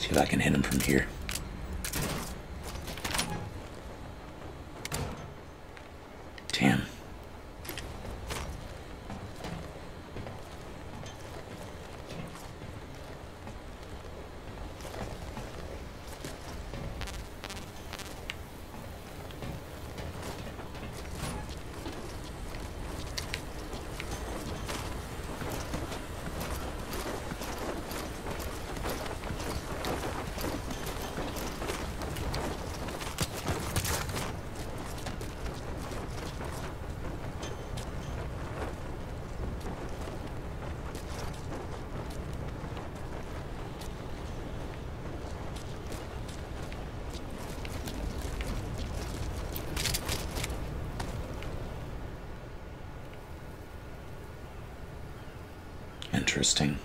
See if I can hit him from here. Damn. Interesting.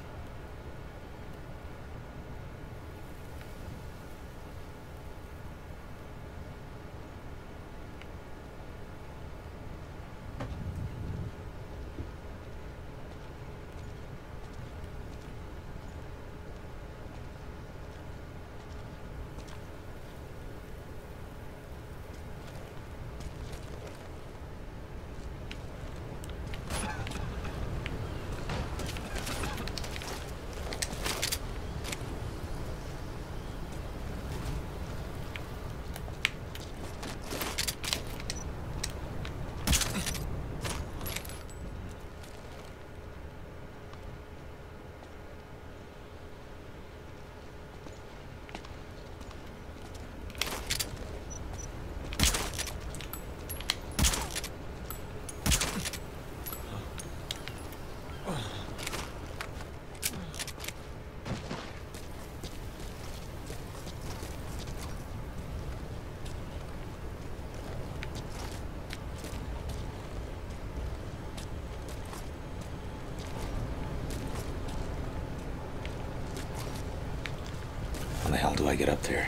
How the hell do I get up there?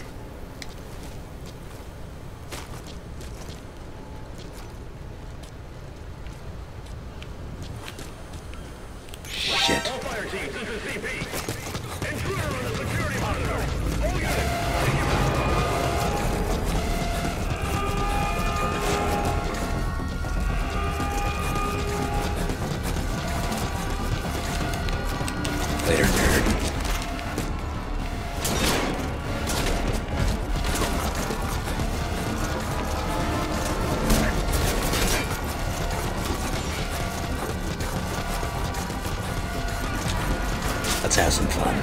Shit. All fire teams, this is CP. Intruder on the security monitor. All units. Later, nerd. Let's have some fun.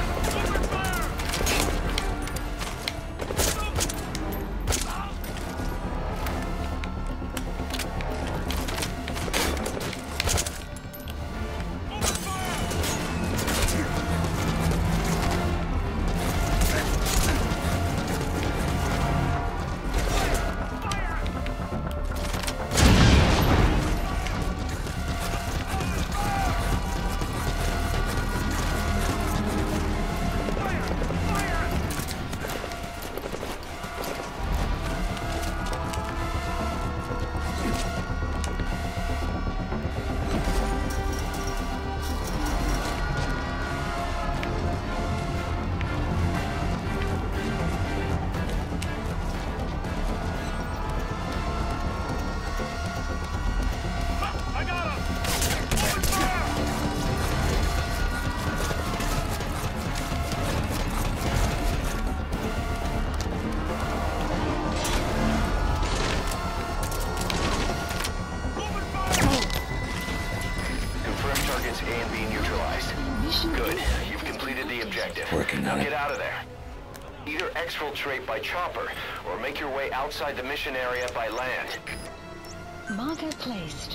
A and B neutralized. Good. You've completed the objective. Working now on it. get out of there. Either exfiltrate by chopper, or make your way outside the mission area by land. Marker placed.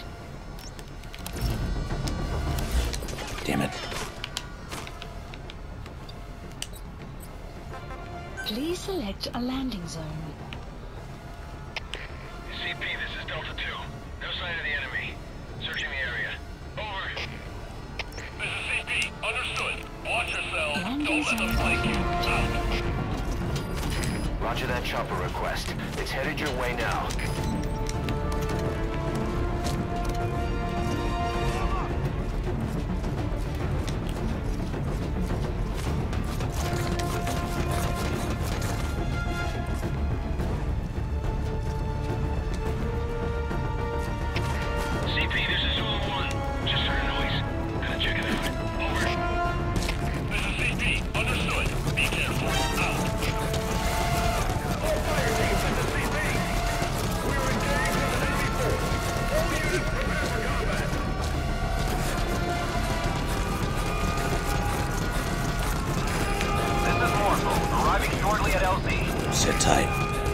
Damn it. Please select a landing zone. CP, this is Delta 2. No sign of the enemy. Searching the area. Over. This is CP. Understood. Watch yourself. Landing Don't let them zone flank you. confirmed. Out. Roger that chopper request. It's headed your way now. Sit tight.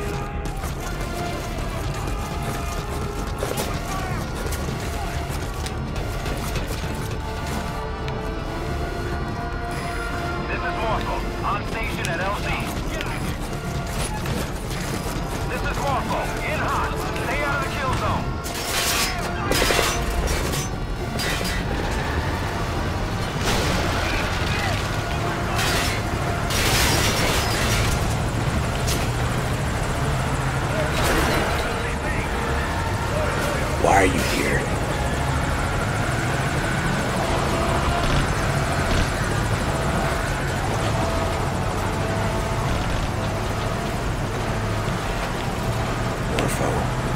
This is Morpho, on station at LZ. This is Morpho, in hot. Stay out of the kill zone. Why are you here? Morpho.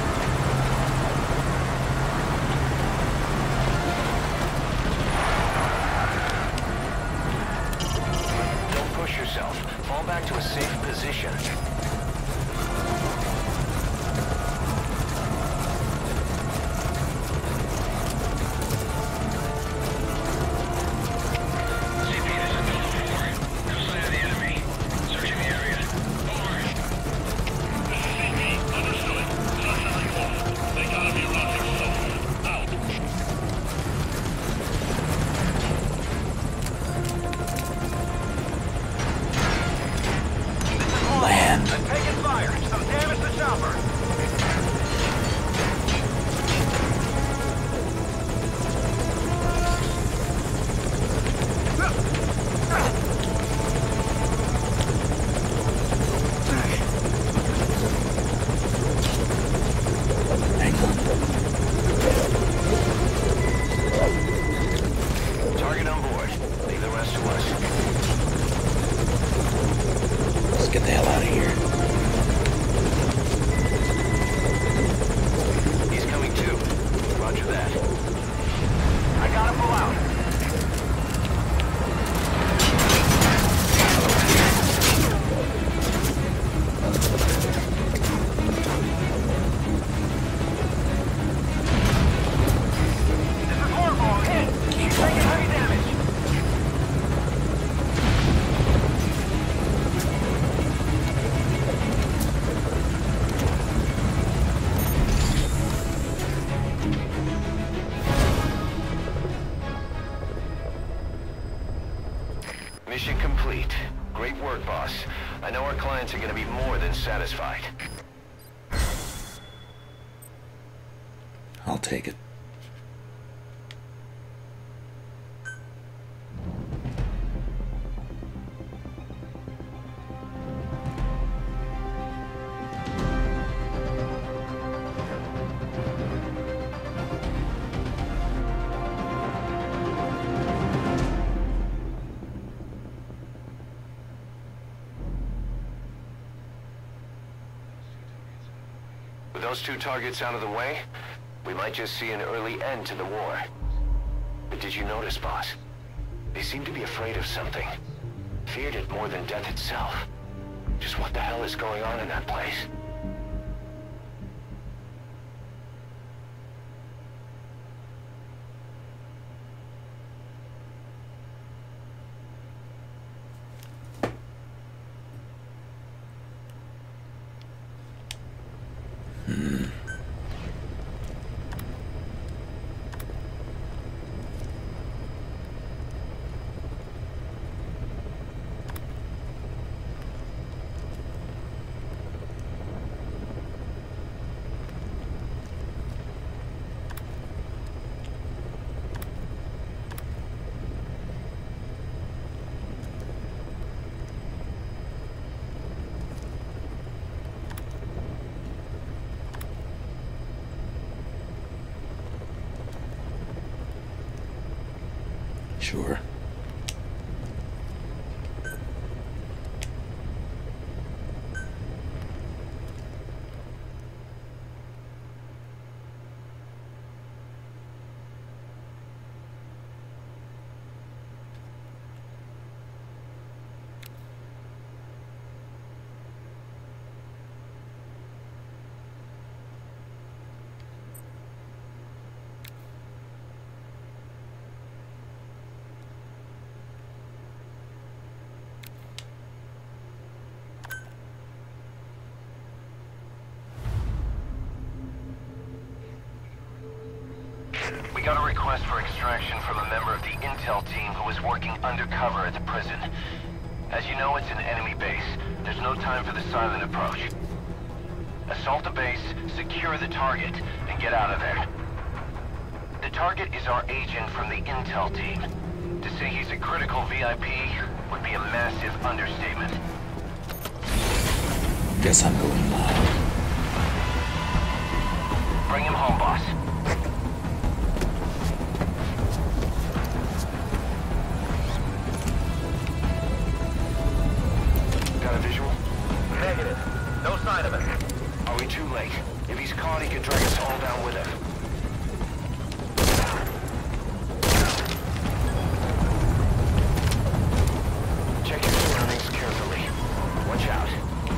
Don't push yourself. Fall back to a safe position. Land. I'm taking fire. Some damage to chopper. Hang on. Target on board. Leave the rest to us. Let's get the hell out of here. He's coming too. Roger that. I gotta pull out. This is Morpho. I'm hit. He's taking heavy damage. Mission complete. Great work, boss. I know our clients are gonna be more than satisfied. I'll take it. With those two targets out of the way, we might just see an early end to the war. But did you notice, boss? They seem to be afraid of something. Feared it more than death itself. Just what the hell is going on in that place? Sure. got a request for extraction from a member of the intel team who is working undercover at the prison. As you know, it's an enemy base. There's no time for the silent approach. Assault the base, secure the target, and get out of there. The target is our agent from the intel team. To say he's a critical VIP would be a massive understatement. Guess I'm going loud. Bring him home, boss. Got a visual? Negative. No sign of it. Are we too late? If he's caught, he could drag us all down with him. Check your surroundings carefully. Watch out.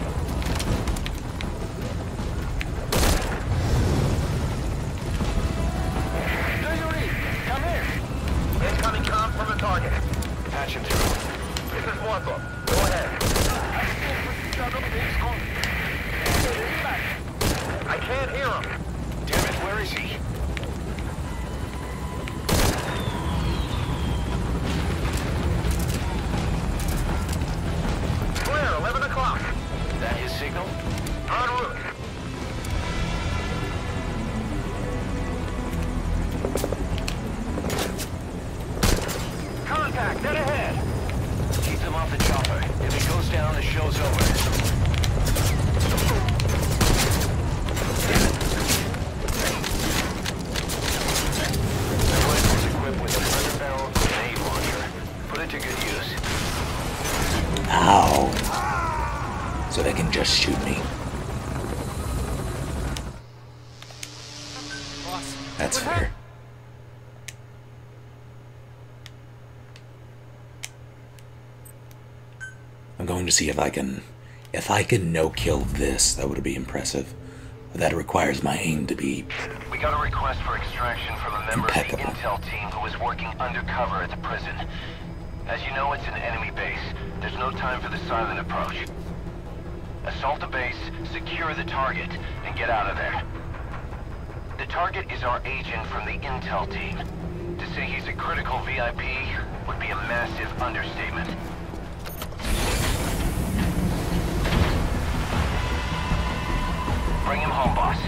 Come here. Incoming comm from the target. Patch him through. This is Warthog. Go ahead. I can't hear him. Damn it, where is he? Clear, 11 o'clock. That his signal? En route. Contact, dead ahead. Keep them off the chopper. If he goes down, the show's over. The rifle's equipped with an underbarrel grenade launcher. Put it to good use. Ow. So they can just shoot me. That's fair. I'm going to see if I can no-kill this. That would be impressive. But that requires my aim to be We got a request for extraction from a member of the impeccable. intel team who is working undercover at the prison. As you know, it's an enemy base. There's no time for the silent approach. Assault the base, secure the target, and get out of there. The target is our agent from the intel team. To say he's a critical VIP would be a massive understatement. Bring him home, boss.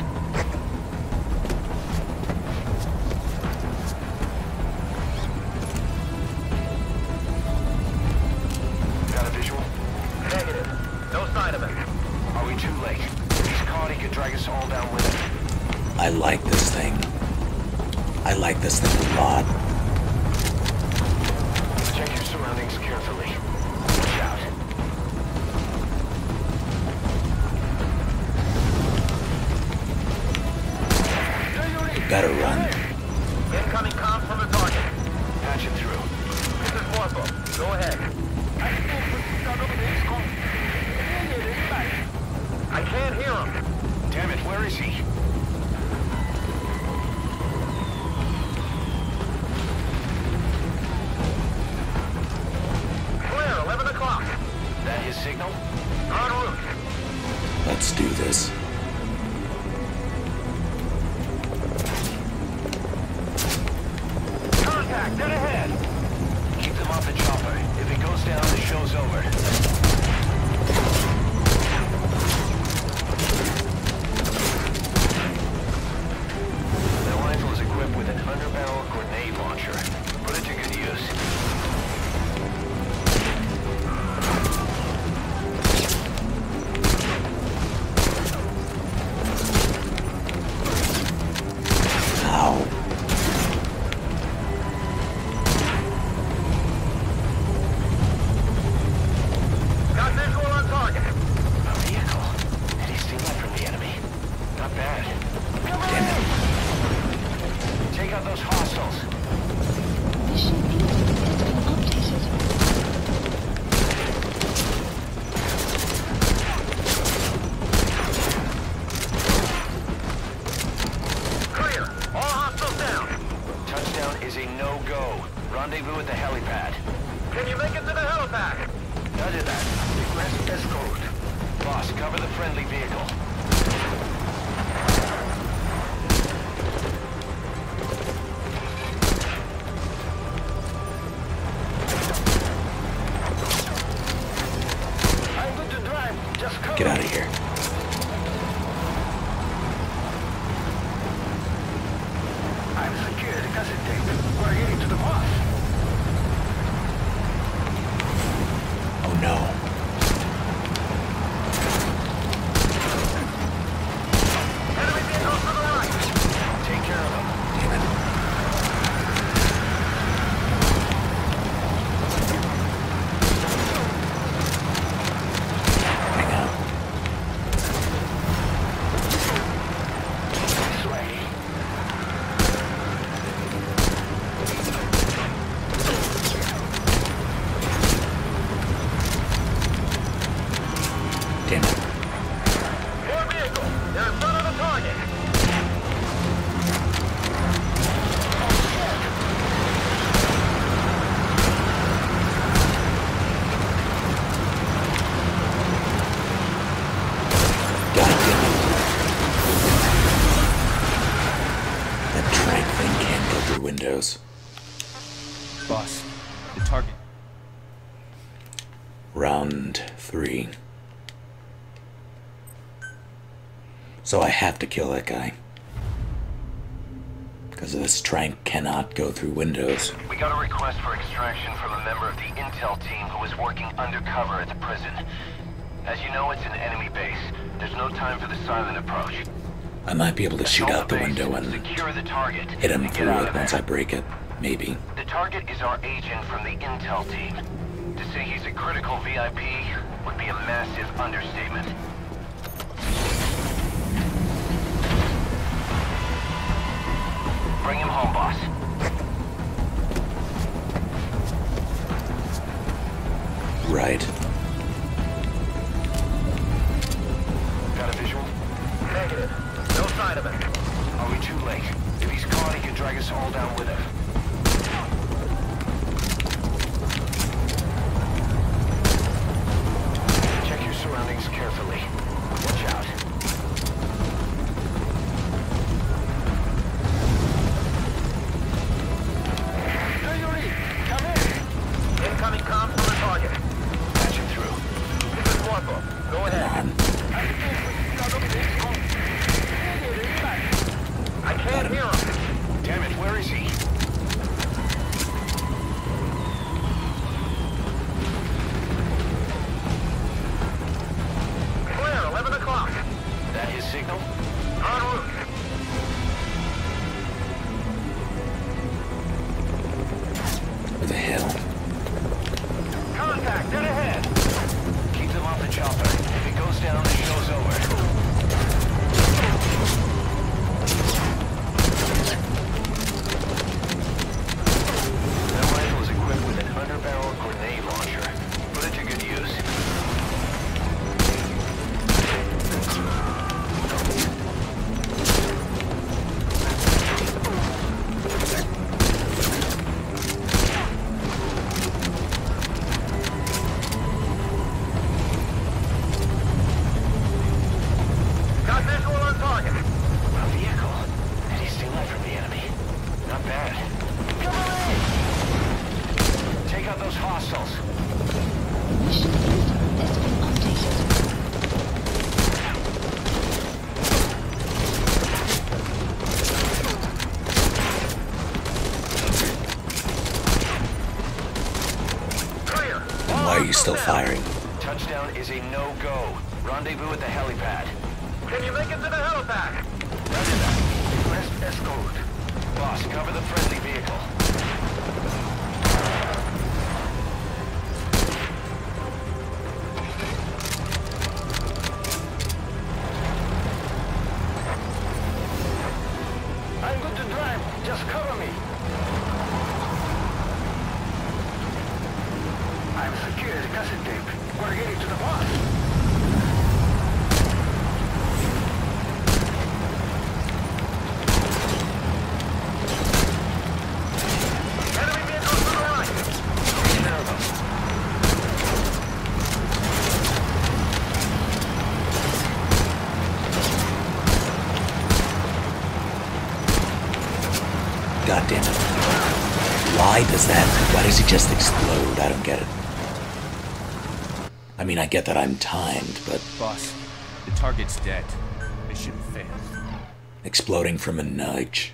Got a visual? Negative. No sign of it. Are we too late? If he's caught, he could drag us all down with him. I like this thing. I like this thing a lot. Check your surroundings carefully. Watch out. Better run. Incoming comm from the target. Patch him through. This is Warthog. Go ahead. I can't hear him. Damn it, where is he? Clear, 11 o'clock. That his signal? En route. Let's do this. Contact, dead ahead. Keep them off the chopper. If he goes down, the show's over. The rifle is equipped with an underbarrel grenade launcher. Put it to good use. Ow. Got visual on target. A vehicle. And he's stealing from the enemy. Not bad. Damn it. Take out those hostiles. Mission input has been updated. Clear. All hostiles down. Touchdown is a no-go. Rendezvous at the helipad. Can you make it to the helipad? Roger that. Request escort. Boss, cover the friendly vehicle. Get out of here. I'm secured. We're getting to the boss. Oh no. Enemy vehicles to the right. Take care of them. Damn it. Hang out. This way. Damn it. More vehicles. They're in front of the target. God damn it. That trank thing can't go through windows. Boss, the target. Round 3. So I have to kill that guy. Because this trank cannot go through windows. We got a request for extraction from a member of the intel team who is working undercover at the prison. As you know, it's an enemy base. There's no time for the silent approach. I might be able to shoot out the window and secure the target. hit him and get through out it of once there. I break it. Maybe. The target is our agent from the intel team. To say he's a critical VIP would be a massive understatement. Bring him home, boss. Right. Got a visual? Negative. No sign of it. Are we too late? If he's caught, he can drag us all down with him. Check your surroundings carefully. Watch out. Come in. Incoming comms from the target. Patch him through. This is Corporal. Go ahead. I can't hear him. Damn it, where is he? Clear, 11 o'clock. That his signal? En route. Where the hell? Contact, dead ahead. Keep them off the chopper. If it goes down, the show's over. That rifle is equipped with an underbarrel grenade launcher. Put it to good use. Got visual on target. A vehicle. And he's still light from the enemy. Not bad. Take out those hostiles. Mission data has been updated. Clear. Why are you still firing? Touchdown is a no-go. Rendezvous at the helipad. Can you make it to the helipad? Roger that. Request escort. Boss, cover the friendly vehicle. I'm good to drive. Just cover me. I'm secured cassette tape. We're getting to the boss. Enemy vehicles to the right. Take care of them. God damn it. Why does he just explode? I don't get it. I mean, I get that I'm timed, but Boss, the target's dead. Mission failed. exploding from a nudge.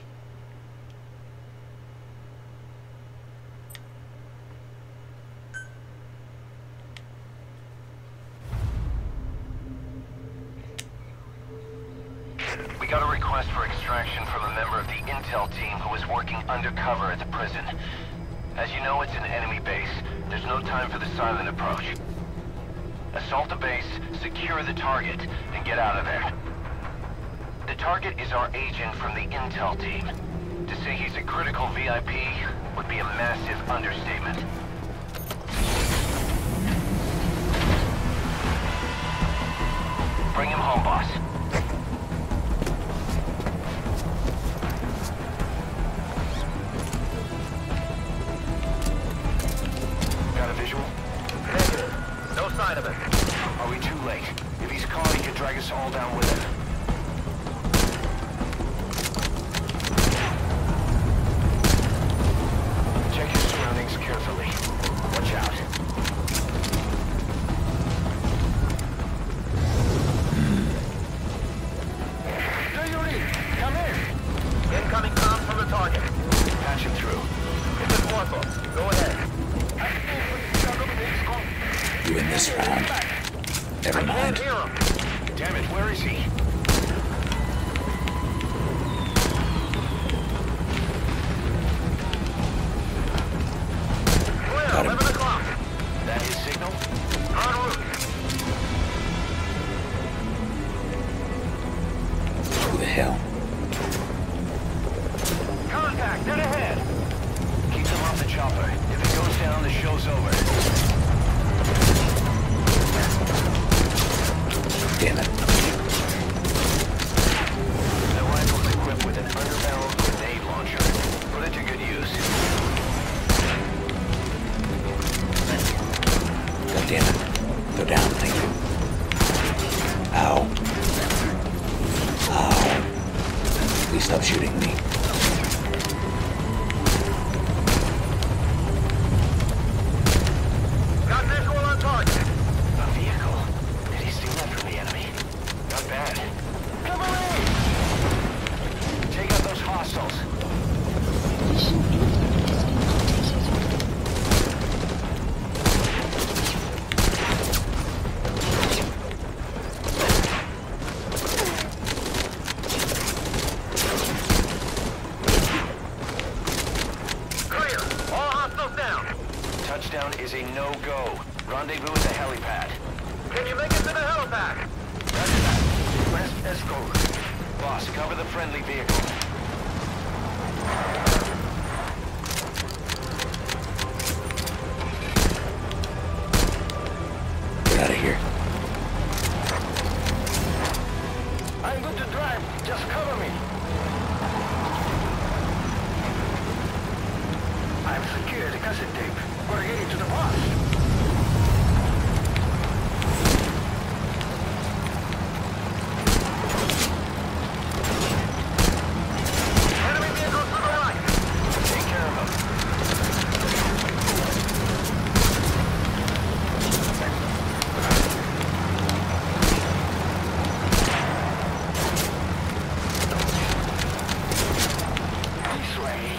We got a request for extraction from a member of the intel team who is working undercover at the prison. As you know, it's an enemy base. There's no time for the silent approach. Assault the base, secure the target, and get out of there. The target is our agent from the intel team. To say he's a critical VIP would be a massive understatement. Bring him home, boss. Got a visual? Negative. No sign of it. Are we too late? If he's caught, he could drag us all down with him. Check your surroundings carefully. Watch out. Do you read? Come in. Incoming comms from the target. Patch him through. It's a mortal. Go ahead. You in this round. Never Can't mind. hear him. Damn it, where is he? Clear. Got him. 11 o'clock. That his signal? En route. Who the hell? Contact. Dead ahead. Keep him off the chopper. If it goes down, the show's over. Damn it. The rifle's equipped with an underbarrel grenade launcher. Put it to good use. God damn it. Go down, thank you. Ow. Ow. Please stop shooting me. Got visual on target. A vehicle? Did he steal that from the enemy? Not bad. Take out those hostiles. Mission input has been updated. Clear. All hostiles down. Touchdown is a no-go. Rendezvous at the helipad. Can you make it to the helipad? Roger that. West escort. Boss, cover the friendly vehicle. Get out of here. I'm good to drive. Just cover me. I've secured the cassette tape. We're heading to the boss. Enemy vehicles to the right. Take care of him. This way.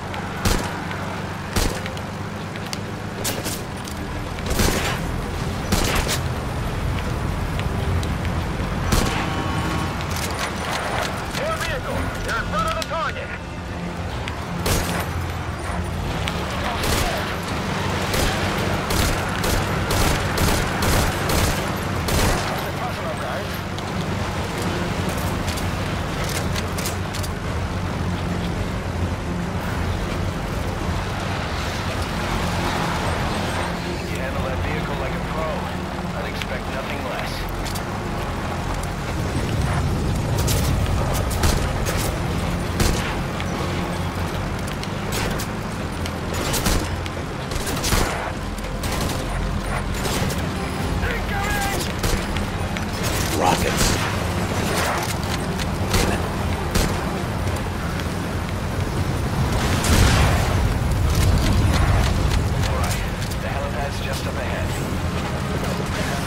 More vehicle. They're in front of the target. Impossible, guys. You handle that vehicle like a pro. I'd expect nothing less. Rockets. Damn it. All right. The helipad's just up ahead.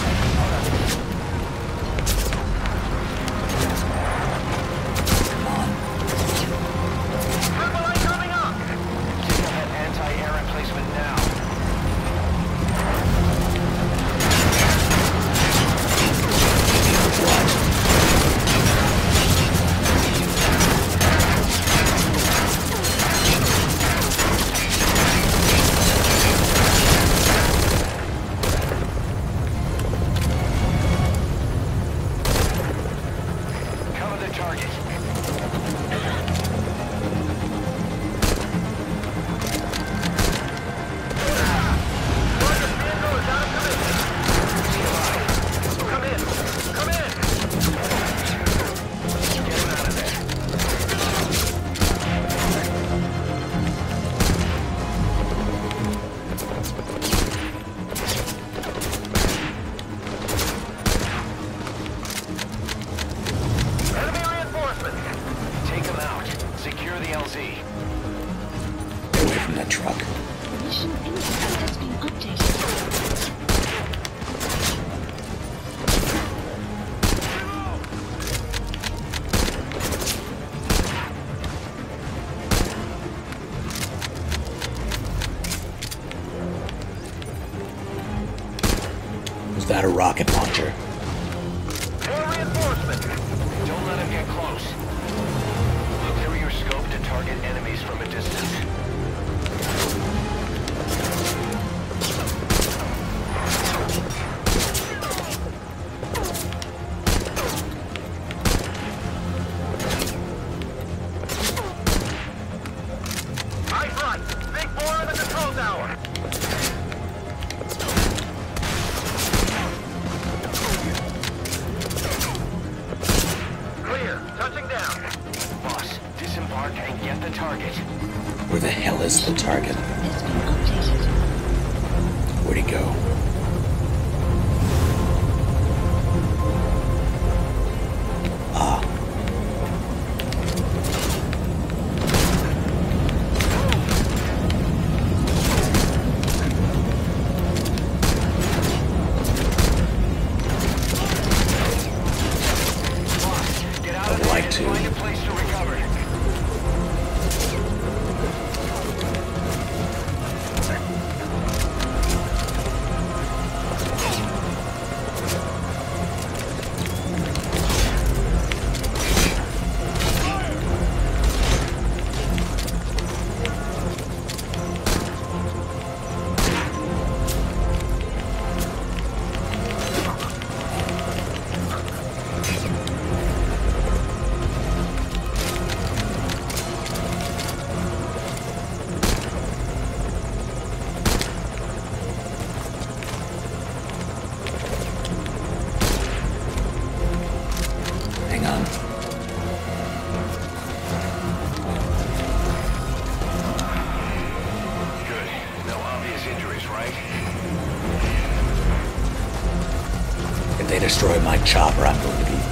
rocket launcher. More reinforcements. Don't let him get close. Look through your scope to target enemies from a distance. Eyes right. Think more in the control tower. Clear. Touching down. Boss, disembark and get the target. Where the hell is the target? Has been updated. Where'd he go? Ah. Boss, get out of I'd there like and to. find a place to recover. Hang on. Good. No obvious injuries, right? If they destroy my chopper, I'm going to be